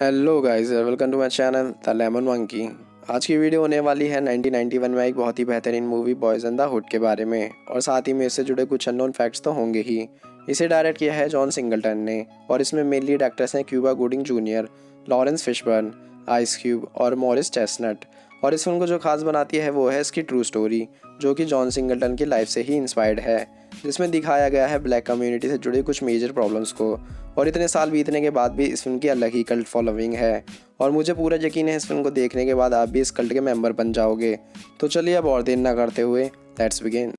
Hello guys, welcome to my channel the lemon monkey. आज की video होने वाली है 1991 में एक बहुत ही बेहतरीन movie boys and the hood के बारे में, और साथ ही में इससे जुड़े कुछ अननोन फैक्ट्स तो होंगे ही। इसे डायरेक्ट किया है जॉन सिंगलटन ने, और इसमें मेन लीड एक्टर्स हैं Cuba Gooding junior, Laurence Fishburne, Ice Cube और मॉरिस चेस्टनट। और इस फिल्म को जो खास बनाती है वो है इसकी ट्रू स्टोरी, जो कि जॉन सिंगलटन की लाइफ से ही इंस्पायर्ड है, जिसमें दिखाया गया है ब्लैक कम्युनिटी से जुड़ी कुछ मेजर प्रॉब्लम्स को। और इतने साल बीतने के बाद भी इस फिल्म की अलग ही कल्ट फॉलोइंग है, और मुझे पूरा यकीन है इस फिल्म को देखने के बाद आप भी इस कल्ट के मेंबर बन जाओगे। तो चलिए अब और देर ना करते हुए लेट्स बिगिन।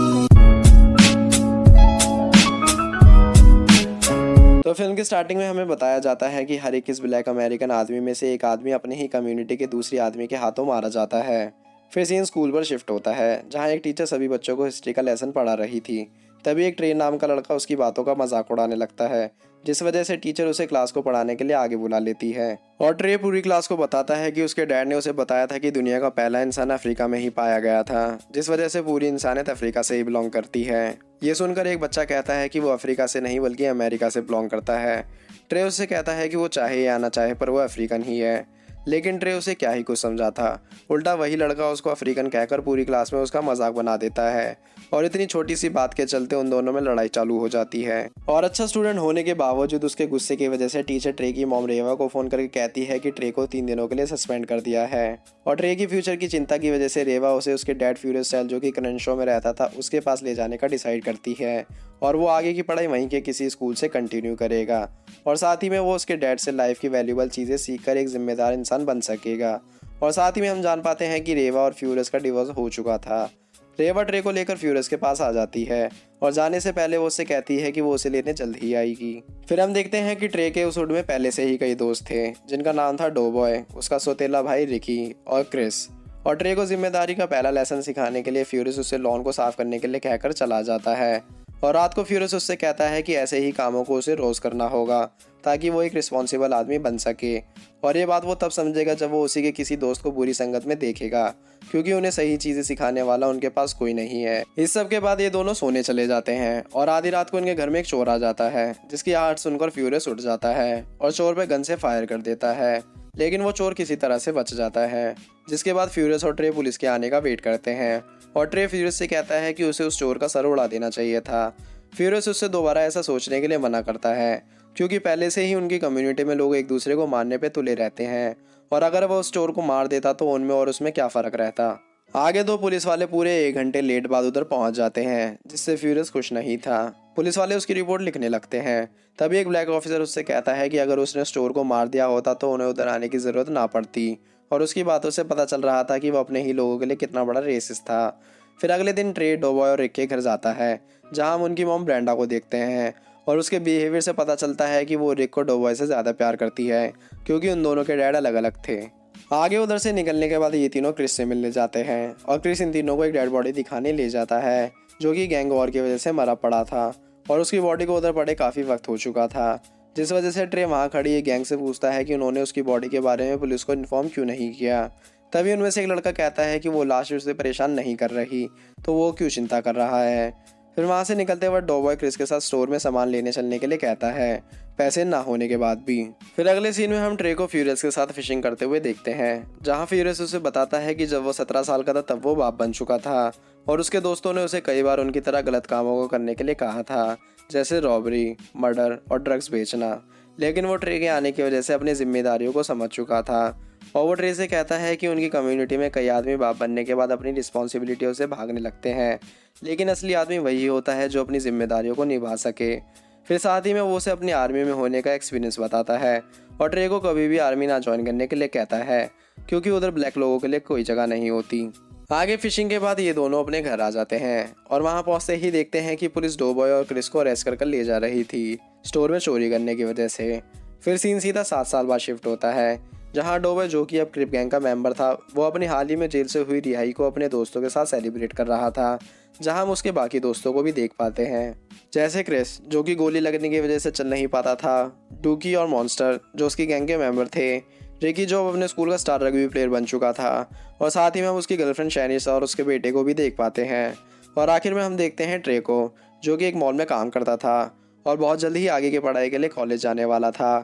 तो फिल्म की स्टार्टिंग में हमें बताया जाता है कि हर एक इस ब्लैक अमेरिकन आदमी में से एक आदमी अपने ही कम्युनिटी के दूसरी आदमी के हाथों मारा जाता है। फिर सीन स्कूल पर शिफ्ट होता है, जहां एक टीचर सभी बच्चों को हिस्ट्री का लेसन पढ़ा रही थी। तभी एक ट्रे नाम का लड़का उसकी बातों का मजाक उड़ाने लगता है, जिस वजह से टीचर उसे क्लास को पढ़ाने के लिए आगे बुला लेती है। और ट्रे पूरी क्लास को बताता है कि उसके डैड ने उसे बताया था कि दुनिया का पहला इंसान अफ्रीका में ही पाया गया था, जिस वजह से पूरी इंसानियत अफ्रीका से ही बिलोंग करती है। ये सुनकर एक बच्चा कहता है कि वो अफ्रीका से नहीं बल्कि अमेरिका से बिलोंग करता है। ट्रे उससे कहता है कि वो चाहे या ना चाहे पर वो अफ्रीकन ही है, लेकिन ट्रे उसे क्या ही कुछ समझा था। उल्टा वही लड़का उसको अफ्रीकन कहकर पूरी क्लास में उसका मजाक बना देता है, और इतनी छोटी सी बात के चलते उन दोनों में लड़ाई चालू हो जाती है। और अच्छा स्टूडेंट होने के बावजूद उसके गुस्से की वजह से टीचर ट्रे की मॉम रेवा को फोन करके कहती है कि ट्रे को 3 दिनों के लिए सस्पेंड कर दिया है। और ट्रे की फ्यूचर की चिंता की वजह से रेवा उसे उसके डैड फ्यूरियस स्टाइल, जो कि क्रंशो में रहता था, उसके पास ले जाने का डिसाइड करती है, और वो आगे की पढ़ाई वहीं के किसी स्कूल से कंटिन्यू करेगा। और साथ ही में वो उसके डैड से लाइफ की वैल्यूबल चीज़ें सीखकर एक जिम्मेदार इंसान बन सकेगा। और साथ ही में हम जान पाते हैं कि रेवा और फ्यूरियस का डिवोर्स हो चुका था। रेवा ट्रे को लेकर फ्यूरियस के पास आ जाती है, और जाने से पहले वो उससे कहती है कि वो उसे लेने जल्द ही आएगी। फिर हम देखते हैं कि ट्रे के उस हुड में पहले से ही कई दोस्त थे, जिनका नाम था डोबॉय, उसका सौतेला भाई रिकी और क्रिस। और ट्रे को जिम्मेदारी का पहला लेसन सिखाने के लिए फ्यूरियस उससे लॉन को साफ करने के लिए कहकर चला जाता है। और रात को फ्यूरियस उससे कहता है कि ऐसे ही कामों को उसे रोज़ करना होगा, ताकि वो एक रिस्पॉन्सिबल आदमी बन सके। और ये बात वो तब समझेगा जब वो उसी के किसी दोस्त को बुरी संगत में देखेगा, क्योंकि उन्हें सही चीज़ें सिखाने वाला उनके पास कोई नहीं है। इस सब के बाद ये दोनों सोने चले जाते हैं, और आधी रात को उनके घर में एक चोर आ जाता है, जिसकी आहट सुनकर फ्यूरियस उठ जाता है और चोर पे गन से फायर कर देता है। लेकिन वो चोर किसी तरह से बच जाता है, जिसके बाद फ्यूरियस और ट्रे पुलिस के आने का वेट करते हैं। और ट्रे फ्यूरियस से कहता है कि उसे उस चोर का सर उड़ा देना चाहिए था। फ्यूरियस उससे दोबारा ऐसा सोचने के लिए मना करता है, क्योंकि पहले से ही उनकी कम्युनिटी में लोग एक दूसरे को मारने पे तुले रहते हैं, और अगर वह उस चोर को मार देता तो उनमें और उसमें क्या फ़र्क रहता। आगे दो पुलिस वाले पूरे 1 घंटे लेट बाद उधर पहुंच जाते हैं, जिससे फ्यूरियस खुश नहीं था। पुलिस वाले उसकी रिपोर्ट लिखने लगते हैं। तभी एक ब्लैक ऑफिसर उससे कहता है कि अगर उसने स्टोर को मार दिया होता तो उन्हें उधर आने की ज़रूरत ना पड़ती, और उसकी बातों से पता चल रहा था कि वह अपने ही लोगों के लिए कितना बड़ा रेसिस्ट था। फिर अगले दिन ट्रे डोबॉय और रिक के घर जाता है, जहां हम उनकी मॉम ब्रेंडा को देखते हैं, और उसके बिहेवियर से पता चलता है कि वो रिक को डोबॉय से ज़्यादा प्यार करती है, क्योंकि उन दोनों के डैड अलग अलग थे। आगे उधर से निकलने के बाद ये तीनों क्रिस से मिलने जाते हैं, और क्रिस इन तीनों को एक डेड बॉडी दिखाने ले जाता है, जो कि गैंग वॉर की वजह से मरा पड़ा था, और उसकी बॉडी को उधर पड़े काफ़ी वक्त हो चुका था। जिस वजह से ट्रे वहाँ खड़ी एक गैंग से पूछता है कि उन्होंने उसकी बॉडी के बारे में पुलिस को इन्फॉर्म क्यों नहीं किया। तभी उनमें से एक लड़का कहता है कि वो लाश उससे परेशान नहीं कर रही, तो वो क्यों चिंता कर रहा है। फिर वहाँ से निकलते वक्त डोबॉय क्रिस के साथ स्टोर में सामान लेने चलने के लिए कहता है, पैसे ना होने के बाद भी। फिर अगले सीन में हम ट्रे को फ्यूरियस के साथ फिशिंग करते हुए देखते हैं, जहाँ फ्यूरियस उसे बताता है कि जब वो 17 साल का था तब वो बाप बन चुका था, और उसके दोस्तों ने उसे कई बार उनकी तरह गलत कामों को करने के लिए कहा था, जैसे रॉबरी, मर्डर और ड्रग्स बेचना। लेकिन वो ट्रे के आने की वजह से अपनी जिम्मेदारियों को समझ चुका था, और वो ट्रे से कहता है कि उनकी कम्युनिटी में कई आदमी बाप बनने के बाद अपनी रिस्पॉन्सिबिलिटियों से भागने लगते हैं, लेकिन असली आदमी वही होता है जो अपनी जिम्मेदारियों को निभा सके। फिर साथ ही में वो उसे अपनी आर्मी में होने का एक्सपीरियंस बताता है, और ट्रे को कभी भी आर्मी ना ज्वाइन करने के लिए कहता है, क्योंकि उधर ब्लैक लोगों के लिए कोई जगह नहीं होती। आगे फिशिंग के बाद ये दोनों अपने घर आ जाते हैं, और वहाँ पहुँचते ही देखते हैं कि पुलिस डोबॉय और क्रिस को अरेस्ट कर ले जा रही थी, स्टोर में चोरी करने की वजह से। फिर सीन सीधा 7 साल बाद शिफ्ट होता है, जहाँ डोबॉय, जो कि अब क्रिप गैंग का मेंबर था, वो अपनी हाल ही में जेल से हुई रिहाई को अपने दोस्तों के साथ सेलिब्रेट कर रहा था, जहाँ हम उसके बाकी दोस्तों को भी देख पाते हैं, जैसे क्रिस, जो कि गोली लगने की वजह से चल नहीं पाता था, डूकी और मॉन्स्टर, जो उसकी गैंग के मेंबर थे, रिकी, जो अपने स्कूल का स्टार रग्बी प्लेयर बन चुका था, और साथ ही में हम उसकी गर्लफ्रेंड शैनिस और उसके बेटे को भी देख पाते हैं। और आखिर में हम देखते हैं ट्रे को, जो कि एक मॉल में काम करता था और बहुत जल्दी ही आगे की पढ़ाई के लिए कॉलेज जाने वाला था।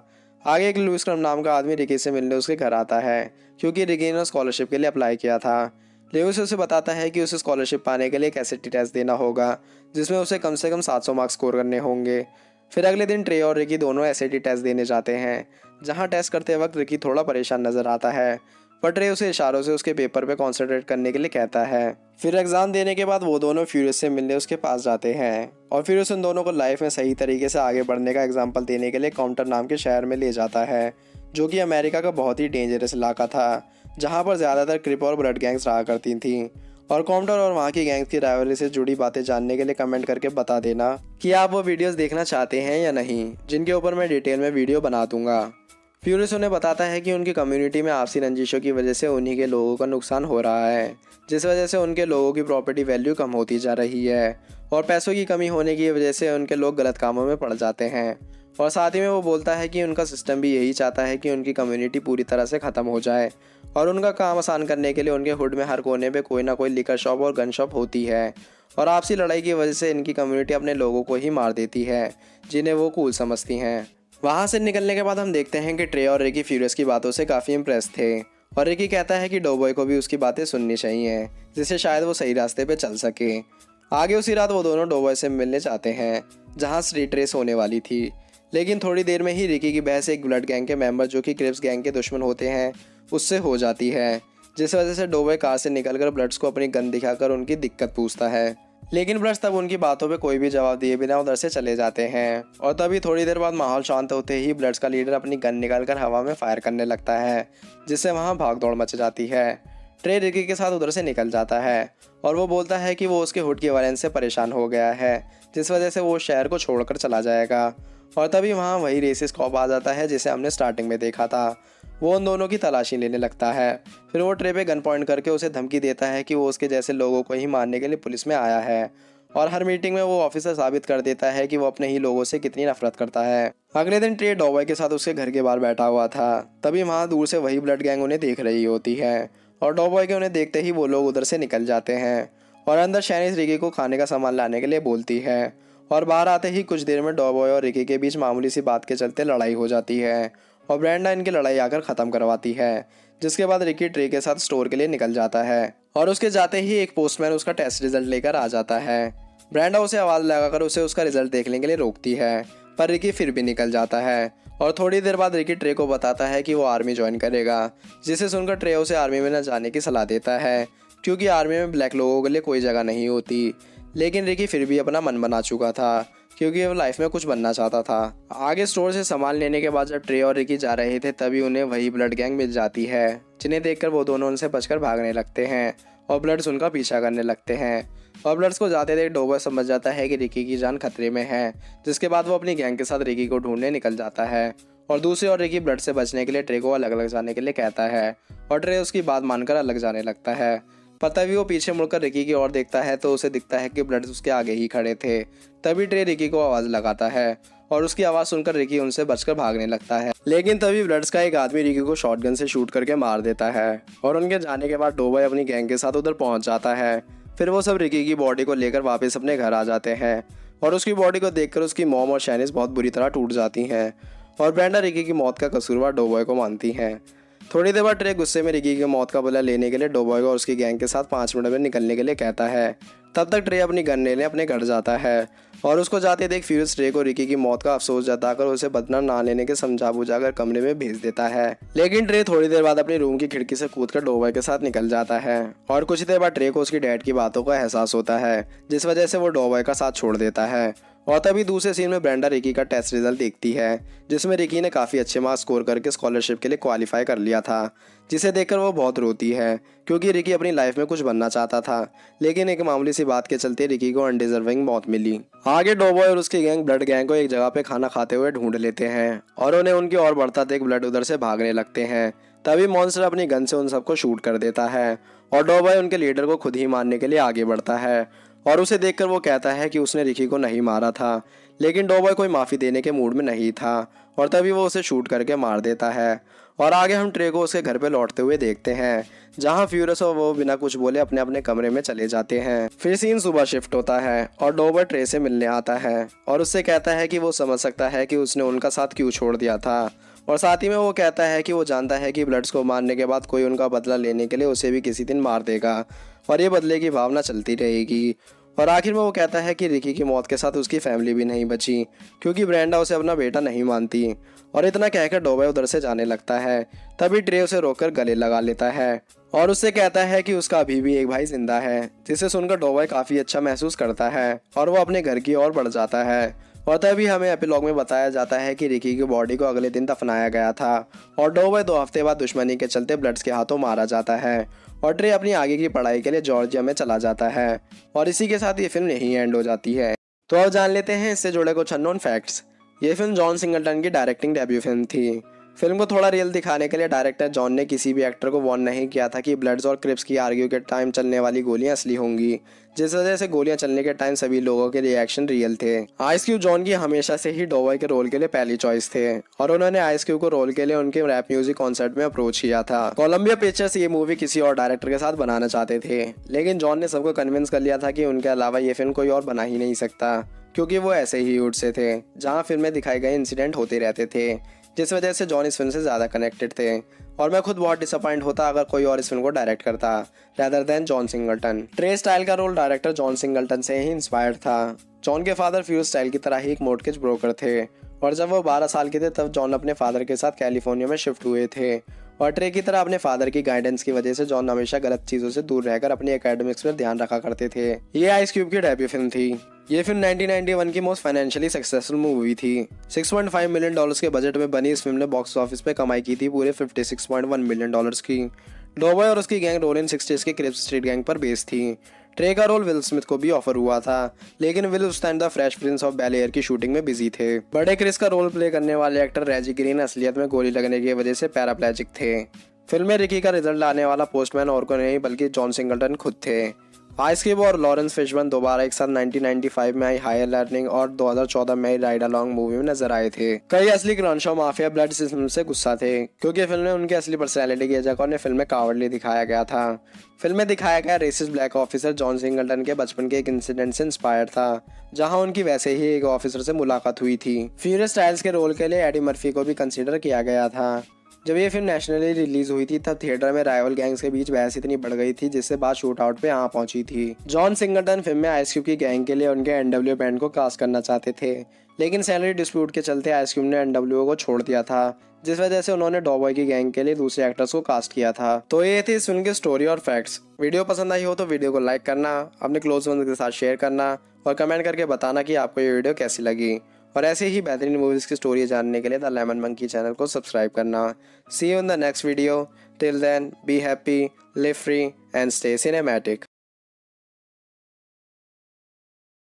आगे एक लुइस क्रम नाम का आदमी रिकी से मिलने उसके घर आता है, क्योंकि रिकी ने स्कॉलरशिप के लिए अप्लाई किया था। लुइस उसे बताता है कि उसे स्कॉलरशिप पाने के लिए एक एसएटी टेस्ट देना होगा, जिसमें उसे कम से कम 700 मार्क्स स्कोर करने होंगे। फिर अगले दिन ट्रे और रिकी दोनों एसएटी टेस्ट देने जाते हैं, जहां टेस्ट करते वक्त रिकी थोड़ा परेशान नजर आता है, पर ट्रे उसे इशारों से उसके पेपर पे कॉन्सेंट्रेट करने के लिए कहता है। फिर एग्जाम देने के बाद वो दोनों फ्यूरियस से मिलने उसके पास जाते हैं, और फिर उन दोनों को लाइफ में सही तरीके से आगे बढ़ने का एग्जाम्पल देने के लिए काउंटर नाम के शहर में ले जाता है, जो कि अमेरिका का बहुत ही डेंजरस इलाका था, जहाँ पर ज़्यादातर क्रिप और ब्लड गैंग्स रहा करती थी। और काउंटर और वहाँ की गैंग्स की राइवलरी से जुड़ी बातें जानने के लिए कमेंट करके बता देना कि आप वो वीडियोस देखना चाहते हैं या नहीं, जिनके ऊपर मैं डिटेल में वीडियो बना दूंगा। फ्यूरियस उन्हें बताता है कि उनकी कम्युनिटी में आपसी रंजिशों की वजह से उन्हीं के लोगों का नुकसान हो रहा है, जिस वजह से उनके लोगों की प्रॉपर्टी वैल्यू कम होती जा रही है, और पैसों की कमी होने की वजह से उनके लोग गलत कामों में पड़ जाते हैं। और साथ ही में वो बोलता है कि उनका सिस्टम भी यही चाहता है कि उनकी कम्युनिटी पूरी तरह से ख़त्म हो जाए, और उनका काम आसान करने के लिए उनके हुड में हर कोने पे कोई ना कोई लिकर शॉप और गन शॉप होती है, और आपसी लड़ाई की वजह से इनकी कम्युनिटी अपने लोगों को ही मार देती है, जिन्हें वो कूल समझती हैं। वहाँ से निकलने के बाद हम देखते हैं कि ट्रे और रिकी फ्यूरियस की बातों से काफ़ी इम्प्रेस थे, और रिकी कहता है कि डोबॉय को भी उसकी बातें सुननी चाहिए, जिससे शायद वो सही रास्ते पे चल सके। आगे उसी रात वो दोनों डोबॉय से मिलने जाते हैं, जहाँ स्ट्रीट रेस होने वाली थी, लेकिन थोड़ी देर में ही रिकी की बहस एक ब्लड गैंग के मेंबर, जो कि क्रिप्स गैंग के दुश्मन होते हैं, उससे हो जाती है, जिस वजह से डोबॉय कार से निकलकर ब्लड्स को अपनी गन दिखाकर उनकी दिक्कत पूछता है। लेकिन ब्लड्स तब उनकी बातों पे कोई भी जवाब दिए बिना उधर से चले जाते हैं, और तभी थोड़ी देर बाद माहौल शांत होते ही ब्लड्स का लीडर अपनी गन निकालकर हवा में फायर करने लगता है, जिससे वहाँ भाग दौड़ मच जाती है। ट्रे रिकी के साथ उधर से निकल जाता है, और वो बोलता है कि वो उसके हुड की वायलेंस से परेशान हो गया है, जिस वजह से वो शहर को छोड़कर चला जाएगा। और तभी वहाँ वही रेसिस्ट कॉप आ जाता है जिसे हमने स्टार्टिंग में देखा था। वो उन दोनों की तलाशी लेने लगता है। फिर वो ट्रे पे गन पॉइंट करके उसे धमकी देता है कि वो उसके जैसे लोगों को ही मारने के लिए पुलिस में आया है, और हर मीटिंग में वो ऑफिसर साबित कर देता है कि वो अपने ही लोगों से कितनी नफरत करता है। अगले दिन ट्रे डोबॉय के साथ उसके घर के बाहर बैठा हुआ था, तभी वहाँ दूर से वही ब्लड गैंग उन्हें देख रही होती है, और डोबॉय के उन्हें देखते ही वो लोग उधर से निकल जाते हैं, और अंदर शैनिस रिकी को खाने का सामान लाने के लिए बोलती है। और बाहर आते ही कुछ देर में डोबॉय और रिकी के बीच मामूली सी बात के चलते लड़ाई हो जाती है, और ब्रेंडा इनकी लड़ाई आकर ख़त्म करवाती है, जिसके बाद रिकी ट्रे के साथ स्टोर के लिए निकल जाता है, और उसके जाते ही एक पोस्टमैन उसका टेस्ट रिजल्ट लेकर आ जाता है। ब्रेंडा उसे आवाज़ लगाकर उसे उसका रिजल्ट देखने के लिए रोकती है, पर रिकी फिर भी निकल जाता है, और थोड़ी देर बाद रिकी ट्रे को बताता है कि वो आर्मी ज्वाइन करेगा, जिसे सुनकर ट्रे उसे आर्मी में न जाने की सलाह देता है, क्योंकि आर्मी में ब्लैक लोगों के लिए कोई जगह नहीं होती। लेकिन रिकी फिर भी अपना मन बना चुका था, क्योंकि वो लाइफ में कुछ बनना चाहता था। आगे स्टोर से सामान लेने के बाद जब ट्रे और रिकी जा रहे थे, तभी उन्हें वही ब्लड गैंग मिल जाती है, जिन्हें देखकर वो दोनों उनसे बचकर भागने लगते हैं, और ब्लड्स उनका पीछा करने लगते हैं। और ब्लड्स को जाते देख डोबॉय समझ जाता है कि रिकी की जान खतरे में है, जिसके बाद वो अपनी गैंग के साथ रिकी को ढूंढने निकल जाता है, और दूसरी ओर रिकी ब्लड से बचने के लिए ट्रे को अलग अलग जाने के लिए कहता है, और ट्रे उसकी बात मानकर अलग जाने लगता है। पर तभी वो पीछे मुड़कर रिकी की ओर देखता है तो उसे दिखता है कि ब्लड्स उसके आगे ही खड़े थे। तभी ट्रे रिकी को आवाज़ लगाता है, और उसकी आवाज़ सुनकर रिकी उनसे बचकर भागने लगता है। लेकिन तभी ब्लड्स का एक आदमी रिकी को शॉटगन से शूट करके मार देता है, और उनके जाने के बाद डोबॉय अपनी गैंग के साथ उधर पहुंच जाता है। फिर वो सब रिकी की बॉडी को लेकर वापस अपने घर आ जाते हैं, और उसकी बॉडी को देखकर उसकी मॉम और शैनिस बहुत बुरी तरह टूट जाती हैं, और ब्रेंडा रिकी की मौत का कसूरवार डोबॉय को मानती हैं। थोड़ी देर बाद ट्रे गुस्से में रिकी की मौत का बदला लेने के लिए डोबॉय को और उसकी गैंग के साथ 5 मिनट में निकलने के लिए कहता है। तब तक ट्रे अपनी गन लेने अपने घर जाता है, और उसको जाते देख फ्यूरियस ट्रे को रिकी की मौत का अफसोस जताकर उसे बदला ना लेने के समझा बुझाकर कमरे में भेज देता है। लेकिन ट्रे थोड़ी देर बाद अपनी रूम की खिड़की से कूदकर डोबॉय के साथ निकल जाता है, और कुछ देर बाद ट्रे को उसकी डैड की बातों का एहसास होता है, जिस वजह से वो डोबॉय का साथ छोड़ देता है। और तभी दूसरे सीन में ब्रेंडा रिकी का टेस्ट रिजल्ट देखती है, जिसमें रिकी ने काफ़ी अच्छे मार्क्स स्कोर करके स्कॉलरशिप के लिए क्वालिफाई कर लिया था, जिसे देखकर वो बहुत रोती है, क्योंकि रिकी अपनी लाइफ में कुछ बनना चाहता था, लेकिन एक मामूली सी बात के चलते रिकी को अनडिजर्विंग मौत मिली। आगे डोबॉय और उसकी गैंग ब्लड गैंग को एक जगह पे खाना खाते हुए ढूंढ लेते हैं, और उन्हें उनकी ओर बढ़ता देख ब्लड उधर से भागने लगते हैं। तभी मॉन्स्टर अपनी गन से उन सबको शूट कर देता है, और डोबॉय उनके लीडर को खुद ही मारने के लिए आगे बढ़ता है, और उसे देखकर वो कहता है कि उसने रिकी को नहीं मारा था। लेकिन डोबॉय कोई माफ़ी देने के मूड में नहीं था, और तभी वो उसे शूट करके मार देता है। और आगे हम ट्रे को उसके घर पे लौटते हुए देखते हैं, जहाँ फ्यूरियस और वो बिना कुछ बोले अपने अपने कमरे में चले जाते हैं। फिर सीन सुबह शिफ्ट होता है, और डोबॉय ट्रे से मिलने आता है, और उससे कहता है कि वो समझ सकता है कि उसने उनका साथ क्यों छोड़ दिया था, और साथ ही में वो कहता है कि वो जानता है कि ब्लड्स को मारने के बाद कोई उनका बदला लेने के लिए उसे भी किसी दिन मार देगा और ये बदले की भावना चलती रहेगी। और आखिर में वो कहता है कि रिकी की मौत के साथ उसकी फैमिली भी नहीं बची क्योंकि ब्रेंडा उसे अपना बेटा नहीं मानती। और इतना कहकर डोबाई उधर से जाने लगता है। तभी ट्रे उसे रोककर गले लगा लेता है और उससे कहता है कि उसका अभी भी एक भाई जिंदा है, जिसे सुनकर डोबाई काफ़ी अच्छा महसूस करता है और वो अपने घर की ओर बढ़ जाता है। और तभी हमें एपिलॉग में बताया जाता है कि रिकी की बॉडी को अगले दिन दफनाया गया था और डोबाई 2 हफ्ते बाद दुश्मनी के चलते ब्लड्स के हाथों मारा जाता है और ट्रे अपनी आगे की पढ़ाई के लिए जॉर्जिया में चला जाता है। और इसी के साथ ये फिल्म यहीं एंड हो जाती है। तो अब जान लेते हैं इससे जुड़े कुछ अननोन फैक्ट्स। ये फिल्म जॉन सिंगलटन की डायरेक्टिंग डेब्यू फिल्म थी। फिल्म को थोड़ा रियल दिखाने के लिए डायरेक्टर जॉन ने किसी भी एक्टर को वार्न नहीं किया था कि ब्लड्स और क्रिप्स की आर्ग्यू के टाइम चलने वाली गोलियां असली होंगी, जिस वजह से गोलियां चलने के टाइम सभी लोगों के रिएक्शन रियल थे। आइस क्यूब जॉन की हमेशा से ही डोबाई के रोल के लिए पहली चॉइस थे और उन्होंने आइस क्यूब को रोल के लिए उनके रैप म्यूजिक कॉन्सर्ट में अप्रोच किया था। कोलंबिया पिक्चर्स ये मूवी किसी और डायरेक्टर के साथ बनाना चाहते थे, लेकिन जॉन ने सबको कन्विंस कर लिया था कि उनके अलावा ये फिल्म कोई और बना ही नहीं सकता, क्योंकि वो ऐसे ही हुड से थे जहाँ फिल्म में दिखाए गए इंसिडेंट होते रहते थे, जिस वजह से जॉन इस फिल्म से ज़्यादा कनेक्टेड थे। और मैं खुद बहुत डिसअपॉइंट होता अगर कोई और इस फिल्म को डायरेक्ट करता rather than John Singleton. Trey Styles का रोल डायरेक्टर जॉन सिंगलटन से ही इंस्पायर्ड था। जॉन के फादर फ्यूज स्टाइल की तरह ही एक मोर्टगेज ब्रोकर थे और जब वो 12 साल के थे तब जॉन अपने फादर के साथ कैलिफोर्निया में शिफ्ट हुए थे। और ट्रे की तरह अपने फादर की गाइडेंस की वजह से जॉन हमेशा गलत चीज़ों से दूर रहकर अपनी एकेडमिक्स पर ध्यान रखा करते थे। ये आइस क्यूब की डेब्यू फिल्म थी। ये फिल्म 1991 की मोस्ट फाइनेंशियली सक्सेसफुल मूवी थी। $6.5 मिलियन के बजट में बनी इस फिल्म ने बॉक्स ऑफिस पे कमाई की थी पूरे $56.1 मिलियन की। डोबाई और उसकी गैंग रोलिंग 60s के क्रिप्स स्ट्रीट गैंग पर बेस्ड थी। ट्रे का रोल विल स्मिथ को भी ऑफर हुआ था, लेकिन विल उस time the fresh prince of Bel Air की शूटिंग में बिजी थे। बड़े क्रिस का रोल प्ले करने वाले एक्टर रेजी ग्रीन असलियत में गोली लगने की वजह से पैराप्लेजिक थे। फिल्म में रिकी का रिजल्ट लाने वाला पोस्टमैन और को नहीं बल्कि जॉन सिंगलटन खुद थे। आइस क्यूब और लॉरेंस फिशबर्न दोबारा एक साथ 1995 में आई हायर लर्निंग और 2014 में आई राइड अलोंग मूवी में नजर आए थे। कई असली क्रॉनशॉ माफिया ब्लड सिस्टम से गुस्सा थे क्योंकि फिल्म में उनकी असली पर्सनैलिटी की जगह उन्हें फिल्म में कावर्डली दिखाया गया था। फिल्म में दिखाया गया racist black officer John Singleton के बचपन के एक इंसिडेंट से इंस्पायर्ड था, जहां उनकी वैसे ही एक ऑफिसर से मुलाकात हुई थी। फ्यूरियस स्टाइल्स के रोल के लिए एडी मर्फी को भी कंसिडर किया गया था। जब ये फिल्म नेशनली रिलीज हुई थी तब थिएटर में राइवल गैंग्स के बीच बहस इतनी बढ़ गई थी जिससे बात शूट आउट पे आ पहुंची थी। जॉन सिंगलटन फिल्म में आइस क्यूब की गैंग के लिए उनके एनडब्ल्यू बैंड को कास्ट करना चाहते थे, लेकिन सैलरी डिस्प्यूट के चलते आइस क्यूब ने एनडब्ल्यू को छोड़ दिया था, जिस वजह से उन्होंने डोबाई की गैंग के लिए दूसरे एक्टर्स को कास्ट किया था। तो ये थी इस फिल्म की स्टोरी और फैक्ट्स। वीडियो पसंद आई हो तो वीडियो को लाइक करना, अपने क्लोज फ्रेंड्स के साथ शेयर करना और कमेंट करके बताना कि आपको ये वीडियो कैसी लगी। और ऐसे ही बेहतरीन मूवीज़ की स्टोरी जानने के लिए द लेमन मंकी चैनल को सब्सक्राइब करना। See you in the next video. Till then be happy, live free and stay cinematic.